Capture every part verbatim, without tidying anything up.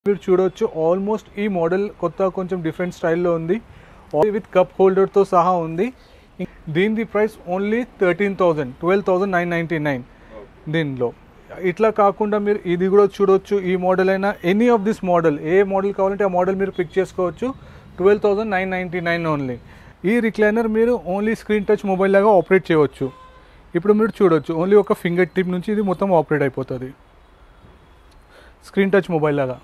మీరు చూడొచ్చు ఆల్మోస్ట్ ఈ మోడల్ కొత్త కొంచెం డిఫరెంట్ స్టైల్లో ఉంది విత్ కప్ హోల్డర్తో సహా ఉంది. దీని price only thirteen thousand twelve thousand nine ninety nine దీనిలో. ఇట్లా కాకుండా మీరు ఇది కూడా చూడొచ్చు. ఈ మోడల్ అయినా ఎనీ ఆఫ్ దిస్ మోడల్ ఏ మోడల్ కావాలంటే ఆ మోడల్ మీరు పిక్ చేసుకోవచ్చు. Twelve thousand nine ninety nine only. ఈ రిక్లైనర్ మీరు ఓన్లీ స్క్రీన్ టచ్ మొబైల్ లాగా ఆపరేట్ చేయవచ్చు. ఇప్పుడు మీరు చూడొచ్చు ఓన్లీ ఒక ఫింగర్ టిప్ నుంచి ఇది మొత్తం ఆపరేట్ అయిపోతుంది స్క్రీన్ టచ్ మొబైల్ లాగా.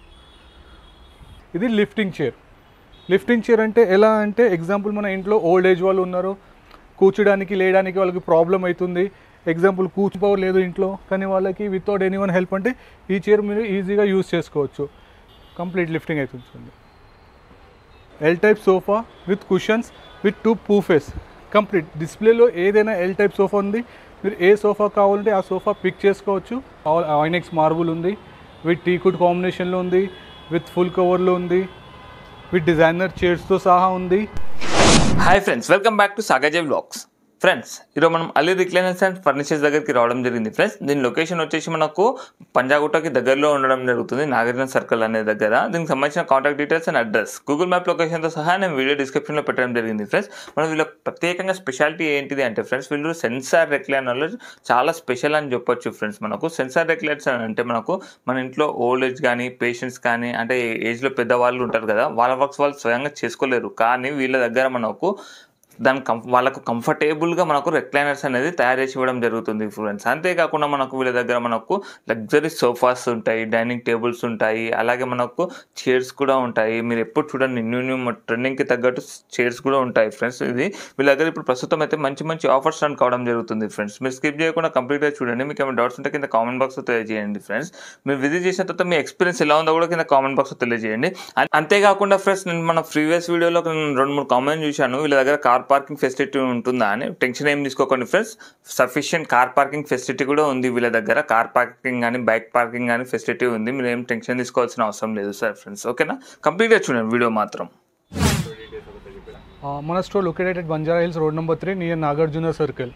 ఇది లిఫ్టింగ్ చైర్. లిఫ్టింగ్ చైర్ అంటే ఎలా అంటే ఎగ్జాంపుల్ మన ఇంట్లో ఓల్డ్ ఏజ్ వాళ్ళు ఉన్నారు, కూర్చోడానికి లేయడానికి వాళ్ళకి ప్రాబ్లం అవుతుంది. ఎగ్జాంపుల్ కూర్చో పవర్ లేదు ఇంట్లో, కానీ వాళ్ళకి వితౌట్ ఎనీ వన్ హెల్ప్ అంటే ఈ చైర్ మీరు ఈజీగా యూజ్ చేసుకోవచ్చు. కంప్లీట్ లిఫ్టింగ్ అవుతుంది. L type sofa with cushions with two poufs. Complete డిస్ప్లేలో ఏదైనా ఎల్ టైప్ సోఫా ఉంది. మీరు ఏ సోఫా కావాలంటే ఆ సోఫా పిక్ చేసుకోవచ్చు. ఐనెక్స్ మార్బుల్ ఉంది, విత్ టీకుడ్ కాంబినేషన్లో ఉంది, విత్ ఫుల్ కవర్లో ఉంది, విత్ డిజైనర్ చైర్స్తో సహా ఉంది. Hi friends, welcome back to సాగజయ్ వ్లాగ్స్. ఫ్రెండ్స్, ఈరోజు మనం అలీ రిక్లైనర్స్ అండ్ ఫర్నిచర్స్ దగ్గరికి రావడం జరిగింది. ఫ్రెండ్స్, దీని లొకేషన్ వచ్చేసి మనకు పంజాగుట్టకి దగ్గరలో ఉండడం జరుగుతుంది, నాగార్జున సర్కిల్ అనే దగ్గర. దీనికి సంబంధించిన contact details and address Google map లొకేషన్తో సహా నేను వీడియో డిస్క్రిప్షన్లో పెట్టడం జరిగింది. ఫ్రెండ్స్, మనం వీళ్ళ ప్రత్యేకంగా స్పెషాలిటీ ఏంటిది అంటే ఫ్రెండ్స్, వీళ్ళు సెన్సార్ రిక్లైనర్లు చాలా స్పెషల్ అని చెప్పొచ్చు. ఫ్రెండ్స్, మనకు సెన్సార్ రిక్లైనర్స్ అంటే మనకు మన ఇంట్లో ఓల్డ్ ఏజ్ కానీ పేషెంట్స్ కానీ అంటే ఏజ్లో పెద్దవాళ్ళు ఉంటారు కదా, వాళ్ళ వర్క్స్ వాళ్ళు స్వయంగా చేసుకోలేరు. కానీ వీళ్ళ దగ్గర మనకు దాని కం వాళ్ళకు కంఫర్టబుల్గా మనకు రెక్లైనర్స్ అనేది తయారు చేసి ఇవ్వడం జరుగుతుంది ఫ్రెండ్స్. అంతేకాకుండా మనకు వీళ్ళ దగ్గర మనకు లగ్జరీ సోఫాస్ ఉంటాయి, డైనింగ్ టేబుల్స్ ఉంటాయి, అలాగే మనకు చైర్స్ కూడా ఉంటాయి. మీరు ఎప్పుడు చూడండి న్యూ న్యూ ట్రెండింగ్కి తగ్గట్టు చైర్స్ కూడా ఉంటాయి ఫ్రెండ్స్. ఇది వీళ్ళ దగ్గర ఇప్పుడు ప్రస్తుతం అయితే మంచి మంచి ఆఫర్స్ రన్ కావడం జరుగుతుంది ఫ్రెండ్స్. మీరు స్కిప్ చేయకుండా కంప్లీట్గా చూడండి. మీకు ఏమైనా డౌట్స్ ఉంటే కింద కామెంట్ బాక్స్లో తెలియజేయండి ఫ్రెండ్స్. మీరు విజిట్ చేసిన తర్వాత మీ ఎక్స్పీరియన్స్ ఎలా ఉందో కూడా కింద కామెంట్ బాక్స్లో తెలియజేయండి. అంతేకాకుండా ఫ్రెండ్స్, నేను మన ప్రీవియస్ వీడియోలో రెండు మూడు కామెంట్ చూశాను, వీళ్ళ దగ్గర కార్ పార్కింగ్ ఫెసిలిటీ ఉంటుందా అని. టెన్షన్ ఏం తీసుకోకండి friends, sufficient car parking facility కూడా ఉంది వీళ్ళ దగ్గర. కార్ పార్కింగ్ కానీ బైక్ పార్కింగ్ కానీ ఫెసిలిటీ ఉంది. మీరు ఏం టెన్షన్ తీసుకోవాల్సిన అవసరం లేదు సార్ ఫ్రెండ్స్. ఓకేనా, కంప్లీట్గా చూడండి వీడియో మాత్రం. మన store located at Banjara Hills road number three near Nagarjuna circle.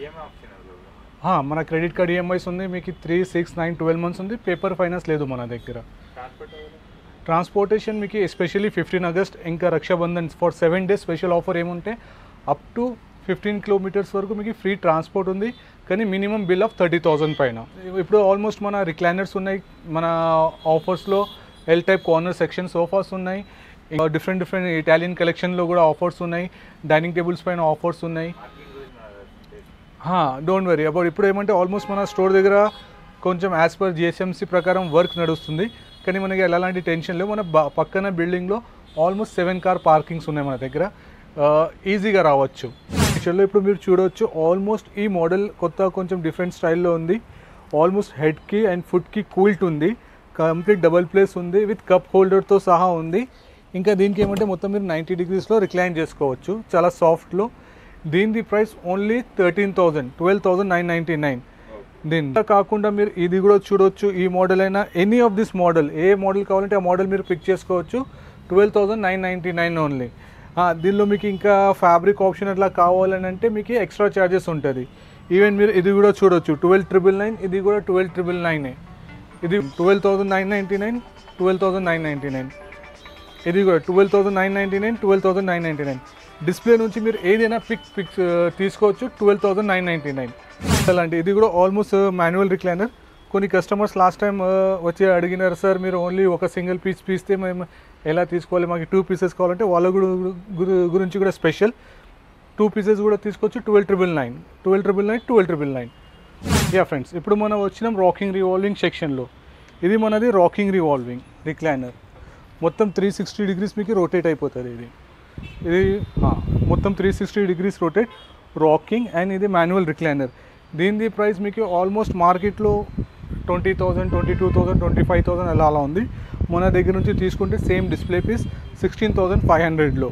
మన క్రెడిట్ కార్డ్ ఈఎంఐస్ ఉంది మీకు three six nine twelve months ఉంది. పేపర్ ఫైనాన్స్ లేదు మన దగ్గర. ట్రాన్స్పోర్టేషన్ మీకు ఎస్పెషల్లీ ఫిఫ్టీన్ ఆగస్ట్ ఇంకా Rakshabandhan for seven days special offer ఏముంటే అప్ టు ఫిఫ్టీన్ కిలోమీటర్స్ వరకు మీకు ఫ్రీ ట్రాన్స్పోర్ట్ ఉంది, కానీ minimum bill of thirty thousand పైన. ఇప్పుడు ఆల్మోస్ట్ మన రిక్లైనర్స్ ఉన్నాయి మన ఆఫర్స్లో. L type corner section sofas ఉన్నాయి, డిఫరెంట్ డిఫరెంట్ ఇటాలియన్ కలెక్షన్లో కూడా ఆఫర్స్ ఉన్నాయి. డైనింగ్ టేబుల్స్ పైన ఆఫర్స్ ఉన్నాయి. Don't worry about. ఇప్పుడు ఏమంటే ఆల్మోస్ట్ మన స్టోర్ దగ్గర కొంచెం యాజ్ పర్ జిఎస్ఎంసీ ప్రకారం వర్క్ నడుస్తుంది, కానీ మనకి ఎలాంటి టెన్షన్ లేవు. మన పక్కన బిల్డింగ్లో ఆల్మోస్ట్ సెవెన్ కార్ పార్కింగ్స్ ఉన్నాయి మన దగ్గర, ఈజీగా రావచ్చు. యాక్చువల్లీ ఇప్పుడు మీరు చూడవచ్చు ఆల్మోస్ట్ ఈ మోడల్ కొత్త కొంచెం డిఫరెంట్ స్టైల్లో ఉంది. ఆల్మోస్ట్ హెడ్కి అండ్ ఫుట్కి కూల్ట్ ఉంది, కంప్లీట్ డబల్ ప్లేస్ ఉంది, విత్ కప్ హోల్డర్తో సహా ఉంది. ఇంకా దీనికి ఏమంటే మొత్తం మీరు నైంటీ డిగ్రీస్లో రిక్లైన్ చేసుకోవచ్చు, చాలా సాఫ్ట్లో. దీని price only thirteen thousand twelve thousand nine ninety nine దీని కాకుండా మీరు ఇది కూడా చూడొచ్చు. ఈ మోడల్ అయినా ఎనీ ఆఫ్ దిస్ మోడల్ ఏ మోడల్ కావాలంటే ఆ మోడల్ మీరు పిక్ చేసుకోవచ్చు. Twelve thousand nine ninety nine only. దీనిలో మీకు ఇంకా ఫ్యాబ్రిక్ ఆప్షన్ అట్లా కావాలని అంటే మీకు ఎక్స్ట్రా ఛార్జెస్ ఉంటుంది. ఈవెన్ మీరు ఇది కూడా చూడొచ్చు ట్వెల్వ్ ట్రిపుల్ నైన్ ఇది కూడా ట్వెల్వ్ ట్రిపుల్ నైనే. ఇది twelve thousand nine ninety nine twelve thousand nine ninety nine ఇది కూడా twelve thousand nine ninety nine twelve thousand nine ninety nine display నుంచి మీరు ఏదైనా పిక్ పిక్ తీసుకోవచ్చు. Twelve thousand nine ninety nine అలాంటి. ఇది కూడా ఆల్మోస్ట్ మాన్యువల్ రిక్లైనర్. కొన్ని కస్టమర్స్ లాస్ట్ టైం వచ్చి అడిగినారు, సార్ మీరు ఓన్లీ ఒక సింగిల్ పీస్ పీస్తే మేము ఎలా తీసుకోవాలి, మాకు టూ పీసెస్ కావాలంటే వాళ్ళ గురించి కూడా స్పెషల్ టూ పీసెస్ కూడా తీసుకోవచ్చు. Twelve triple nine twelve triple nine twelve triple nine yeah friends, ఇప్పుడు మనం వచ్చినాం రాకింగ్ రివాల్వింగ్ సెక్షన్లో. ఇది మనది రాకింగ్ రివాల్వింగ్ రిక్లైనర్. మొత్తం త్రీ సిక్స్టీ డిగ్రీస్ మీకు రొటేట్ అయిపోతుంది. ఇది ఇది మొత్తం three sixty degrees rotate rocking and ఇది మాన్యువల్ రిక్లైనర్. దీని ప్రైస్ మీకు ఆల్మోస్ట్ మార్కెట్లో twenty thousand twenty two thousand twenty five thousand అలా అలా ఉంది. మన దగ్గర నుంచి తీసుకుంటే same display piece sixteen thousand five హండ్రెడ్లో.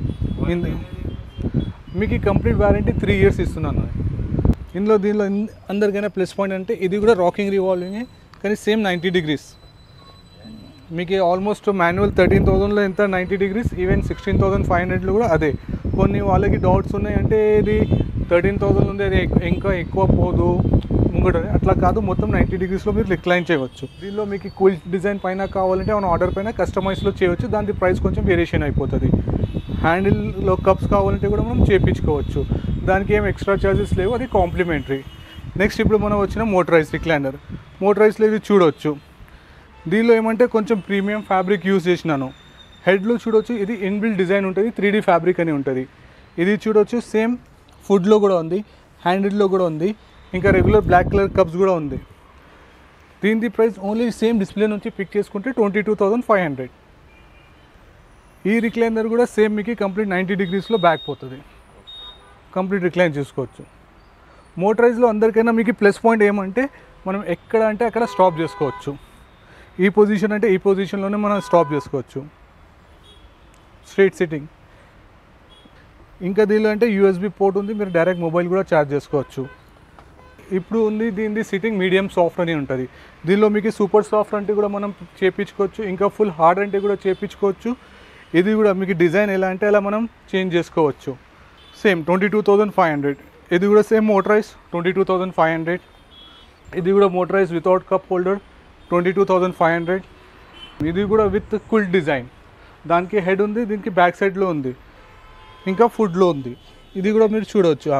మీకు ఈ కంప్లీట్ వారంటీ త్రీ ఇయర్స్ ఇస్తున్నాను. ఇందులో దీనిలో అందరికైనా ప్లస్ పాయింట్ అంటే ఇది కూడా రాకింగ్ రివాల్వింగ్, కానీ సేమ్ నైంటీ డిగ్రీస్. మీకు ఆల్మోస్ట్ మాన్యువల్ థర్టీన్ థౌజండ్లో ఎంత ninety degrees, even sixteen thousand five హండ్రెడ్లో కూడా అదే. కొన్ని వాళ్ళకి డౌట్స్ ఉన్నాయి, అంటే ఇది థర్టీన్ థౌజండ్ ఉంది అది ఇంకా ఎక్కువ పోదు ముంగట అట్లా కాదు, మొత్తం నైంటీ డిగ్రీస్లో మీరు రిక్లైన్ చేయవచ్చు. దీనిలో మీకు కూల్ డిజైన్ పైన కావాలంటే మన ఆర్డర్ పైన కస్టమైజ్లో చేయవచ్చు, దాని ప్రైస్ కొంచెం వేరియేషన్ అయిపోతుంది. హ్యాండిల్లో కప్స్ కావాలంటే కూడా మనం చేయించుకోవచ్చు, దానికి ఏం ఎక్స్ట్రా ఛార్జెస్ లేవు, అది కాంప్లిమెంటరీ. నెక్స్ట్ ఇప్పుడు మనం వచ్చిన మోటరైజ్ రిక్లైనర్. మోటరైజ్లో ఇది చూడవచ్చు, దీనిలో ఏమంటే కొంచెం ప్రీమియం ఫ్యాబ్రిక్ యూజ్ చేసినాను. హెడ్లో చూడవచ్చు ఇది ఇన్బిల్ట్ డిజైన్ ఉంటుంది, త్రీ డీ ఫ్యాబ్రిక్ అని ఉంటుంది. ఇది చూడవచ్చు సేమ్ ఫుడ్లో కూడా ఉంది, హ్యాండిల్లో కూడా ఉంది, ఇంకా రెగ్యులర్ బ్లాక్ కలర్ కప్స్ కూడా ఉంది. దీని ప్రైస్ ఓన్లీ సేమ్ డిస్ప్లే నుంచి పిక్ చేసుకుంటే twenty two thousand five hundred. ఈ రిక్లైనర్ కూడా సేమ్ మీకు కంప్లీట్ నైంటీ డిగ్రీస్లో బ్యాక్ పోతుంది, కంప్లీట్ రిక్లైన్ చేసుకోవచ్చు. మోటరైజ్లో అందరికైనా మీకు ప్లస్ పాయింట్ ఏమంటే మనం ఎక్కడ అంటే అక్కడ స్టాప్ చేసుకోవచ్చు. ఈ పొజిషన్ అంటే ఈ పొజిషన్లోనే మనం స్టాప్ చేసుకోవచ్చు, స్ట్రైట్ సిట్టింగ్. ఇంకా దీనిలో అంటే యూఎస్బి పోర్ట్ ఉంది, మీరు డైరెక్ట్ మొబైల్ కూడా ఛార్జ్ చేసుకోవచ్చు. ఇప్పుడు ఉంది దీనిది సిట్టింగ్ మీడియం సాఫ్ట్ అని ఉంటుంది. దీనిలో మీకు సూపర్ సాఫ్ట్ అంటే కూడా మనం చేయించుకోవచ్చు, ఇంకా ఫుల్ హార్డ్ అంటే కూడా చేయించుకోవచ్చు. ఇది కూడా మీకు డిజైన్ ఎలా అంటే అలా మనం చేంజ్ చేసుకోవచ్చు. Same twenty two thousand five hundred. ఇది కూడా same motorise twenty two thousand five hundred. ఇది కూడా motorise without cup holder twenty two thousand five hundred. ఇది కూడా విత్ క్విల్ట్ డిజైన్, దానికి హెడ్ ఉంది, దీనికి బ్యాక్ సైడ్లో ఉంది, ఇంకా ఫుడ్లో ఉంది. ఇది కూడా మీరు చూడవచ్చు.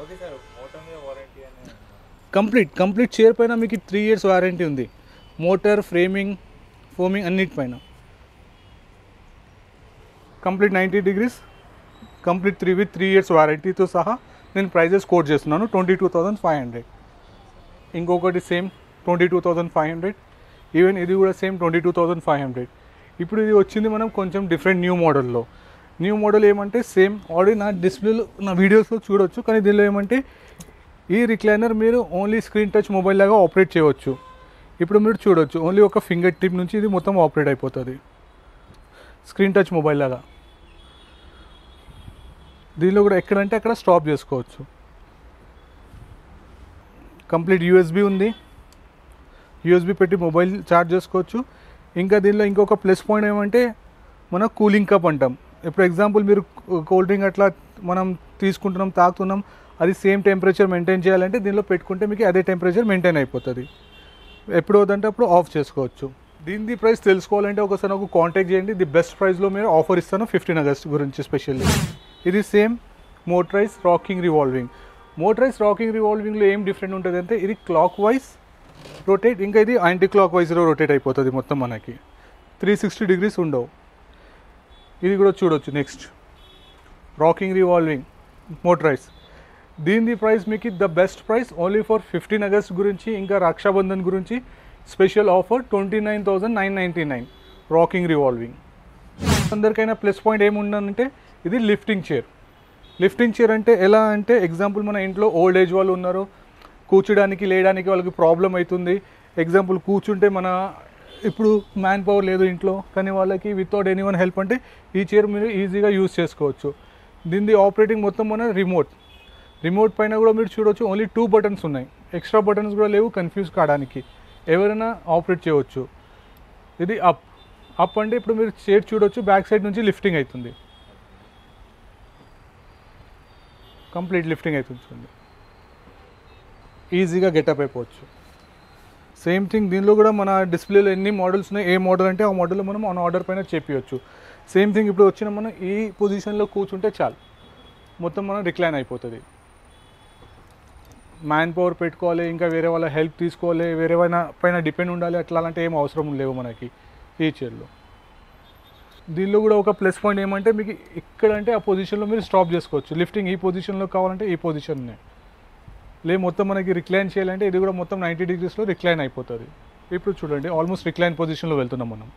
కంప్లీట్ కంప్లీట్ చైర్ పైన మీకు త్రీ ఇయర్స్ వారంటీ ఉంది, మోటార్, ఫ్రేమింగ్, ఫోమింగ్ అన్నిటిపైన. Complete ninety degrees, complete three with three years వారంటీతో సహా నేను ప్రైజెస్ కోట్ చేస్తున్నాను, twenty two thousand five hundred. ఇంకొకటి same twenty two thousand five hundred. Even ఇది కూడా same twenty two thousand five hundred. ఇప్పుడు ఇది వచ్చింది మనం కొంచెం డిఫరెంట్ న్యూ మోడల్లో. న్యూ మోడల్ ఏమంటే సేమ్ ఆల్రెడీ నా డిస్ప్లేలో నా వీడియోస్లో చూడవచ్చు, కానీ దీనిలో ఏమంటే ఈ రిక్లైనర్ మీరు ఓన్లీ స్క్రీన్ టచ్ మొబైల్ లాగా ఆపరేట్ చేయవచ్చు. ఇప్పుడు మీరు చూడవచ్చు ఓన్లీ ఒక ఫింగర్ టిప్ నుంచి ఇది మొత్తం ఆపరేట్ అయిపోతుంది, స్క్రీన్ టచ్ మొబైల్ లాగా. దీనిలో కూడా ఎక్కడంటే అక్కడ స్టాప్ చేసుకోవచ్చు. కంప్లీట్ యూఎస్బి ఉంది, యూఎస్బి పెట్టి మొబైల్ ఛార్జ్ చేసుకోవచ్చు. ఇంకా దీనిలో ఇంకొక ప్లస్ పాయింట్ ఏమంటే మన కూలింగ్ కప్ అంటాం. ఇప్పుడు ఎగ్జాంపుల్ మీరు కూల్ డ్రింక్ అట్లా మనం తీసుకుంటున్నాం, తాగుతున్నాం, అది సేమ్ టెంపరేచర్ మెయింటైన్ చేయాలంటే దీనిలో పెట్టుకుంటే మీకు అదే టెంపరేచర్ మెయింటైన్ అయిపోతుంది. ఎప్పుడు వద్దంటే అప్పుడు ఆఫ్ చేసుకోవచ్చు. దీని ప్రైస్ తెలుసుకోవాలంటే ఒకసారి నాకు కాంటాక్ట్ చేయండి, ది బెస్ట్ ప్రైస్లో మీరు ఆఫర్ ఇస్తాను ఫిఫ్టీన్ ఆగస్ట్ గురించి స్పెషల్లీ. ఇది same motorise rocking revolving. Motorise rocking రివాల్వింగ్లో ఏం డిఫరెంట్ ఉంటుంది అంటే ఇది క్లాక్ వైజ్ రొటేట్, ఇంకా ఇది యాంటీ క్లాక్ వైజ్లో రొటేట్ అయిపోతుంది మొత్తం, మనకి త్రీ సిక్స్టీ డిగ్రీస్ ఉండవు. ఇది కూడా చూడవచ్చు. Next rocking revolving motorise. దీని ప్రైస్ మీకు the best price only for fifteen August గురించి, ఇంకా రక్షాబంధన్ గురించి special offer twenty nine thousand nine ninety nine rocking revolving. అందరికైనా ప్లస్ పాయింట్ ఏముందంటే ఇది లిఫ్టింగ్ చైర్. లిఫ్టింగ్ చైర్ అంటే ఎలా అంటే ఎగ్జాంపుల్ మన ఇంట్లో ఓల్డ్ ఏజ్ వాళ్ళు ఉన్నారు, కూర్చోడానికి లేయడానికి వాళ్ళకి ప్రాబ్లం అవుతుంది. ఎగ్జాంపుల్ కూర్చుంటే మన ఇప్పుడు మ్యాన్ పవర్ లేదు ఇంట్లో, కానీ వాళ్ళకి వితౌట్ ఎనీ వన్ హెల్ప్ అంటే ఈ చైర్ మీరు ఈజీగా యూజ్ చేసుకోవచ్చు. దీనిది ఆపరేటింగ్ మొత్తం మన రిమోట్. రిమోట్ పైన కూడా మీరు చూడవచ్చు ఓన్లీ టూ బటన్స్ ఉన్నాయి, ఎక్స్ట్రా బటన్స్ కూడా లేవు కన్ఫ్యూజ్ కావడానికి, ఎవరైనా ఆపరేట్ చేయవచ్చు. ఇది అప్. అప్ అంటే ఇప్పుడు మీరు చైర్ చూడవచ్చు బ్యాక్ సైడ్ నుంచి లిఫ్టింగ్ అవుతుంది, కంప్లీట్ లిఫ్టింగ్ అవుతుంది, ఈజీగా గెటప్ అయిపోవచ్చు. సేమ్ థింగ్ దీనిలో కూడా మన డిస్ప్లేలో ఎన్ని మోడల్స్ ఉన్నాయి, ఏ మోడల్ అంటే ఆ మోడల్లో మనం ఆన్ ఆర్డర్ పైన చెప్పవచ్చు. సేమ్ థింగ్ ఇప్పుడు వచ్చిన మనం ఈ పొజిషన్లో కూర్చుంటే చాలు, మొత్తం మనం రిక్లైన్ అయిపోతుంది. మ్యాన్ పవర్ పెట్టుకోవాలి, ఇంకా వేరే వాళ్ళ హెల్ప్ తీసుకోవాలి, వేరే వాళ్ళ పైన డిపెండ్ ఉండాలి, అట్లా అలాంటి ఏం అవసరం లేవు మనకి ఈ చైర్లో. దీనిలో కూడా ఒక ప్లస్ పాయింట్ ఏమంటే మీకు ఇక్కడంటే ఆ పొజిషన్లో మీరు స్టాప్ చేసుకోవచ్చు. లిఫ్టింగ్ ఈ పొజిషన్లో కావాలంటే ఈ పొజిషన్నే, లే మొత్తం మనకి రిక్లైన్ చేయాలంటే ఇది కూడా మొత్తం నైంటీ డిగ్రీస్లో రిక్లైన్ అయిపోతుంది. ఇప్పుడు చూడండి ఆల్మోస్ట్ రిక్లైన్ పొజిషన్లో వెళ్తున్నాం మనం.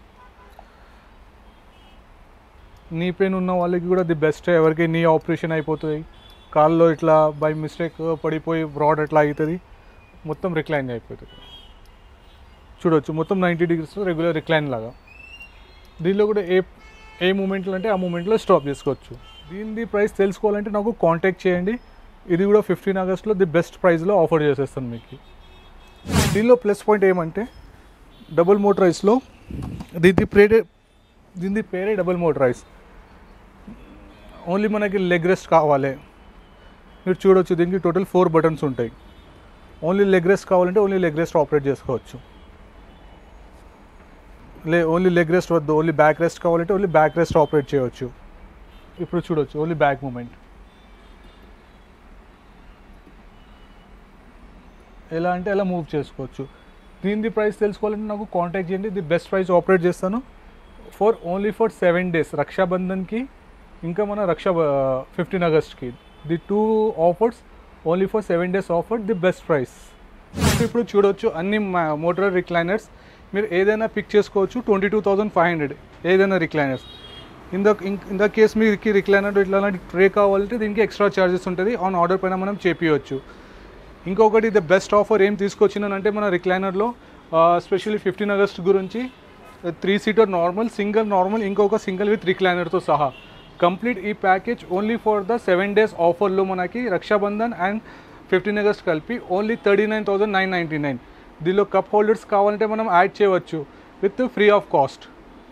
నీ పెయిన్ ఉన్న వాళ్ళకి కూడా ది బెస్ట్. ఎవరికి నీ ఆపరేషన్ అయిపోతుంది, కాల్లో ఇట్లా బై మిస్టేక్ పడిపోయి బ్రాడ్ అట్లా అవుతుంది, మొత్తం రిక్లైన్ అయిపోతుంది. చూడవచ్చు మొత్తం నైంటీ డిగ్రీస్లో రెగ్యులర్ రిక్లైన్ లాగా. దీనిలో కూడా ఏ ఏ మూమెంట్లో అంటే ఆ మూమెంట్లో స్టాప్ చేసుకోవచ్చు. దీని ప్రైస్ తెలుసుకోవాలంటే నాకు కాంటాక్ట్ చేయండి. ఇది కూడా ఫిఫ్టీన్ ఆగస్ట్లో ది బెస్ట్ ప్రైస్లో ఆఫర్ చేసేస్తాను మీకు. దీనిలో ప్లస్ పాయింట్ ఏమంటే డబుల్ మోటరైజ్లో దీని పేరే దీని పేరే డబుల్ మోటరైజ్. ఓన్లీ మనకి లెగ్ రెస్ట్ కావాలి. మీరు చూడవచ్చు దీనికి టోటల్ ఫోర్ బటన్స్ ఉంటాయి. ఓన్లీ లెగ్ రెస్ట్ కావాలంటే ఓన్లీ లెగ్ రెస్ట్ ఆపరేట్ చేసుకోవచ్చు. లే ఓన్లీ లెగ్ రెస్ట్ వద్దు, ఓన్లీ బ్యాక్ రెస్ట్ కావాలంటే ఓన్లీ బ్యాక్ రెస్ట్ ఆపరేట్ చేయవచ్చు. ఇప్పుడు చూడవచ్చు ఓన్లీ బ్యాక్ మూమెంట్. ఎలా అంటే ఎలా మూవ్ చేసుకోవచ్చు. దీని ప్రైస్ తెలుసుకోవాలంటే నాకు కాంటాక్ట్ చేయండి. ది బెస్ట్ ప్రైస్ ఆపరేట్ చేస్తాను for only for seven days రక్షాబంధన్కి ఇంకా మన రక్షా ఫిఫ్టీన్ ఆగస్ట్కి. The two offers only for seven days offer, the best price. ఇప్పుడు చూడవచ్చు అన్ని మోటార్ రిక్లైనర్స్ మీరు ఏదైనా పిక్ చేసుకోవచ్చు. Twenty two thousand five hundred ఏదైనా recliners. In the in the case మీకు రిక్లైనర్ ఇట్లాంటి ట్రే కావాలంటే దీనికి ఎక్స్ట్రా ఛార్జెస్ ఉంటుంది. ఆన్ ఆర్డర్ పైన మనం చేపించవచ్చు. ఇంకొకటి ద బెస్ట్ ఆఫర్ ఏం తీసుకొచ్చినానంటే మన రిక్లైనర్లో స్పెషల్లీ ఫిఫ్టీన్ ఆగస్ట్ గురించి three seater normal, single normal, ఇంకొక సింగిల్ విత్ రిక్లైనర్తో సహా కంప్లీట్ ఈ package only for the seven days ఆఫర్లో మనకి రక్షాబంధన్ అండ్ ఫిఫ్టీన్ ఆగస్ట్ కలిపి only thirty nine thousand nine ninety nine. దీనిలో కప్ హోల్డర్స్ కావాలంటే మనం యాడ్ చేయవచ్చు విత్ ఫ్రీ ఆఫ్ కాస్ట్.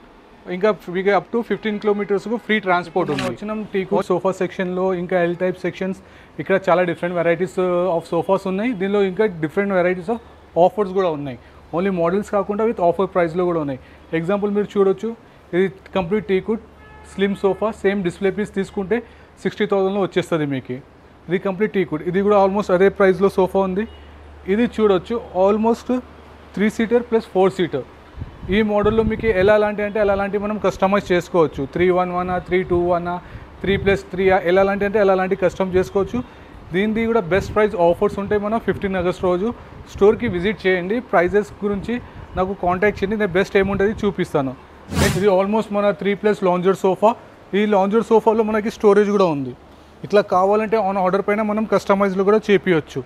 ఇంకా మీకు అప్ టు ఫిఫ్టీన్ కిలోమీటర్స్కు ఫ్రీ ట్రాన్స్పోర్ట్ ఉంది. వచ్చిన టీకో సోఫా సెక్షన్లో ఇంకా ఎల్ టైప్ సెక్షన్స్ ఇక్కడ చాలా డిఫరెంట్ వెరైటీస్ ఆఫ్ సోఫాస్ ఉన్నాయి. దీనిలో ఇంకా డిఫరెంట్ వెరైటీస్ ఆఫ్ ఆఫర్స్ కూడా ఉన్నాయి. ఓన్లీ మోడల్స్ కాకుండా విత్ ఆఫర్ ప్రైస్లో కూడా ఉన్నాయి. ఎగ్జాంపుల్ మీరు చూడొచ్చు, ఇది complete teakwood slim sofa, same display piece తీసుకుంటే సిక్స్టీ థౌసండ్లో వచ్చేస్తుంది మీకు. ఇది కంప్లీట్ టీకుడ్, ఇది కూడా ఆల్మోస్ట్ అదే ప్రైస్లో సోఫా ఉంది. ఇది చూడొచ్చు almost three seater plus four seater. ఈ మోడల్లో మీకు ఎలా లాంటి అంటే ఎలా లాంటి మనం కస్టమైజ్ చేసుకోవచ్చు. Three one one three two one three plus three ఎలా లాంటి అంటే ఎలా లాంటి కస్టమ్ చేసుకోవచ్చు. దీనిది కూడా బెస్ట్ ప్రైస్ ఆఫర్స్ ఉంటాయి. మనం ఫిఫ్టీన్ ఆగస్ట్ రోజు స్టోర్కి విజిట్ చేయండి. ప్రైజెస్ గురించి నాకు కాంటాక్ట్ చేయండి, నేను బెస్ట్ ఏముంటుంది చూపిస్తాను. ఇది ఆల్మోస్ట్ మన త్రీ ప్లస్ లాంజర్ సోఫా. ఈ లాంజర్ సోఫాలో మనకి స్టోరేజ్ కూడా ఉంది. ఇట్లా కావాలంటే ఆన్ ఆర్డర్ పైన మనం కస్టమైజ్లో కూడా చేపించవచ్చు.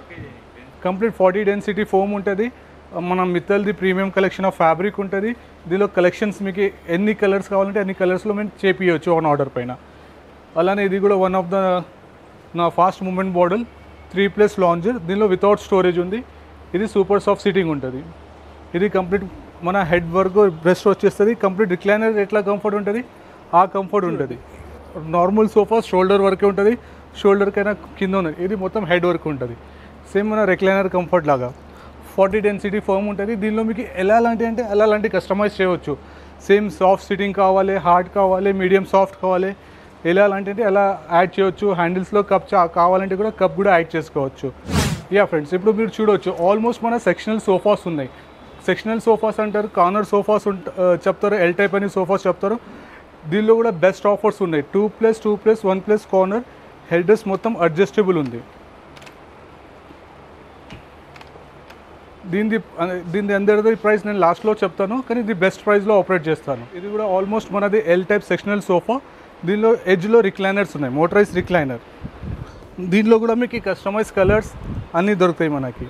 కంప్లీట్ ఫార్టీ డెన్సిటీ ఫోమ్ ఉంటుంది. మనం మిత్తల్ది ప్రీమియం కలెక్షన్ ఆఫ్ ఫ్యాబ్రిక్ ఉంటుంది. దీనిలో కలెక్షన్స్ మీకు ఎన్ని కలర్స్ కావాలంటే అన్ని కలర్స్లో మేము చేపించవచ్చు ఆన్ ఆర్డర్ పైన. అలానే ఇది కూడా వన్ ఆఫ్ ద నా fast moment model three plus lounger. దీనిలో వితౌట్ స్టోరేజ్ ఉంది. ఇది సూపర్ సాఫ్ట్ సిట్టింగ్ ఉంటుంది. ఇది కంప్లీట్ మన హెడ్ వర్క్ బ్రెస్ట్ వచ్చేస్తుంది. కంప్లీట్ రిక్లైనర్ ఎట్లా కంఫర్ట్ ఉంటుంది ఆ కంఫర్ట్ ఉంటుంది. నార్మల్ సోఫా షోల్డర్ వర్కే ఉంటుంది, షోల్డర్కైనా కింద ఉన్నది. ఇది మొత్తం హెడ్ వర్క్ ఉంటుంది. సేమ్ మన రిక్లైనర్ కంఫర్ట్ లాగా ఫార్టీ డెన్సిటీ ఫోమ్ ఉంటుంది. దీనిలో మీకు ఎలా లాంటి అంటే ఎలా లాంటి కస్టమైజ్ చేయవచ్చు. సేమ్ సాఫ్ట్ సిట్టింగ్ కావాలి, హార్డ్ కావాలి, మీడియం సాఫ్ట్ కావాలి, ఎలా లాంటి అంటే ఎలా యాడ్ చేయవచ్చు. హ్యాండిల్స్లో కప్ కావాలంటే కూడా కప్ కూడా యాడ్ చేసుకోవచ్చు. యా ఫ్రెండ్స్, ఇప్పుడు మీరు చూడవచ్చు ఆల్మోస్ట్ మన సెక్షనల్ సోఫాస్ ఉన్నాయి. సెక్షనల్ సోఫాస్ అంటారు, కార్నర్ సోఫాస్ చెప్తారు, ఎల్ టైప్ అని సోఫాస్ చెప్తారు. దీనిలో కూడా బెస్ట్ ఆఫర్స్ ఉన్నాయి. Two plus two plus one plus corner head rest మొత్తం అడ్జస్టబుల్ ఉంది. దీనిది దీని అందరిది ప్రైస్ నేను లాస్ట్లో చెప్తాను, కానీ ఇది బెస్ట్ ప్రైస్లో ఆపరేట్ చేస్తాను. ఇది కూడా ఆల్మోస్ట్ మనది ఎల్ టైప్ సెక్షనల్ సోఫా. దీనిలో ఎడ్జ్లో రిక్లైనర్స్ ఉన్నాయి, మోటరైజ్ రిక్లైనర్. దీనిలో కూడా మీకు కస్టమైజ్ కలర్స్ అన్నీ దొరుకుతాయి మనకి.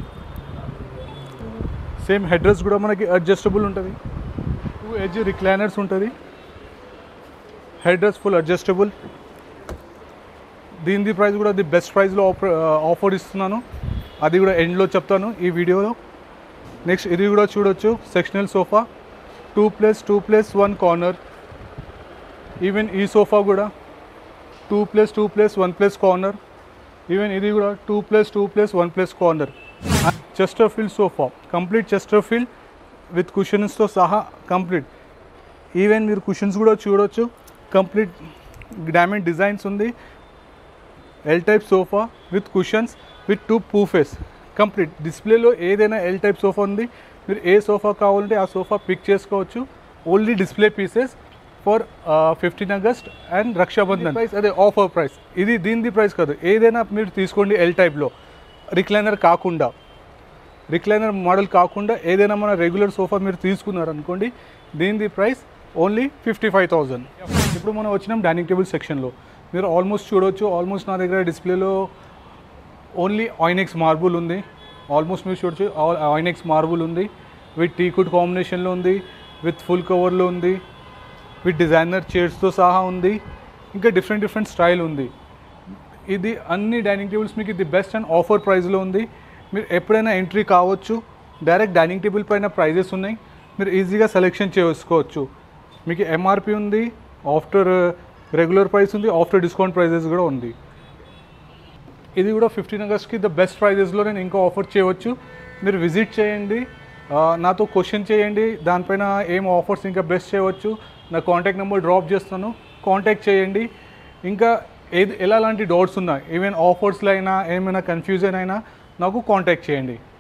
సేమ్ హెడ్ రెస్ట్ కూడా మనకి అడ్జస్టబుల్ ఉంటుంది. టూ ఎడ్జ్ రిక్లైనర్స్ ఉంటుంది. Head rest full adjustable. దీనిది ప్రైస్ కూడా ది బెస్ట్ ప్రైస్లో ఆఫర్ ఇస్తున్నాను. అది కూడా ఎండ్లో చెప్తాను ఈ వీడియోలో. నెక్స్ట్ ఇది కూడా చూడొచ్చు sectional sofa, two plus two plus one corner. Even ఈ సోఫా కూడా two plus two plus one plus corner. Even ఇది కూడా two plus two plus one plus corner. Chesterfield sofa, complete chesterfield with కుషన్స్తో సహా complete. Even మీరు cushions కూడా చూడొచ్చు, complete diamond designs ఉంది. L type sofa with cushions with two poufs. Complete డిస్ప్లేలో ఏదైనా ఎల్ టైప్ సోఫా ఉంది. మీరు ఏ సోఫా కావాలంటే ఆ సోఫా పిక్ చేసుకోవచ్చు. Only display pieces for fifteen August and Rakshabandhan price అదే ఆఫర్ ప్రైస్. ఇది దీనిది ప్రైస్ కాదు, ఏదైనా మీరు తీసుకోండి ఎల్ టైప్లో, రిక్లైనర్ కాకుండా, రిక్లైనర్ మోడల్ కాకుండా ఏదైనా మన రెగ్యులర్ సోఫా మీరు తీసుకున్నారనుకోండి, దీనిది price only fifty five thousand. ఇప్పుడు మనం వచ్చినాం డైనింగ్ టేబుల్ సెక్షన్లో. మీరు ఆల్మోస్ట్ చూడవచ్చు, ఆల్మోస్ట్ నా దగ్గర డిస్ప్లేలో ఓన్లీ ఐనెక్స్ మార్బుల్ ఉంది. ఆల్మోస్ట్ మీరు చూడొచ్చు ఐనెక్స్ మార్బుల్ ఉంది. విత్ టీకుడ్ కాంబినేషన్లో ఉంది, విత్ ఫుల్ కవర్లో ఉంది, విత్ డిజైనర్ చైర్స్తో సహా ఉంది. ఇంకా డిఫరెంట్ డిఫరెంట్ స్టైల్ ఉంది. ఇది అన్ని డైనింగ్ టేబుల్స్ మీకు ఇది బెస్ట్ అండ్ ఆఫర్ ప్రైస్లో ఉంది. మీరు ఎప్పుడైనా ఎంట్రీ కావచ్చు. డైరెక్ట్ డైనింగ్ టేబుల్ పైన ప్రైజెస్ ఉన్నాయి, మీరు ఈజీగా సెలెక్షన్ చేసుకోవచ్చు. మీకు ఎంఆర్పి ఉంది, ఆఫ్టర్ రెగ్యులర్ ప్రైస్ ఉంది, ఆఫ్టర్ డిస్కౌంట్ ప్రైజెస్ కూడా ఉంది. ఇది కూడా ఫిఫ్టీన్ ఆగస్ట్కి ద బెస్ట్ ప్రైజెస్లో నేను ఇంకా ఆఫర్ చేయవచ్చు. మీరు విజిట్ చేయండి, నాతో క్వశ్చన్ చేయండి, దానిపైన ఏం ఆఫర్స్ ఇంకా బెస్ట్ చేయవచ్చు. నా కాంటాక్ట్ నెంబర్ డ్రాప్ చేస్తాను, కాంటాక్ట్ చేయండి. ఇంకా ఏది ఎలాంటి డౌట్స్ ఉన్నా, ఈవెన్ ఆఫర్స్లో అయినా ఏమైనా కన్ఫ్యూజన్ అయినా నాకు కాంటాక్ట్ చేయండి.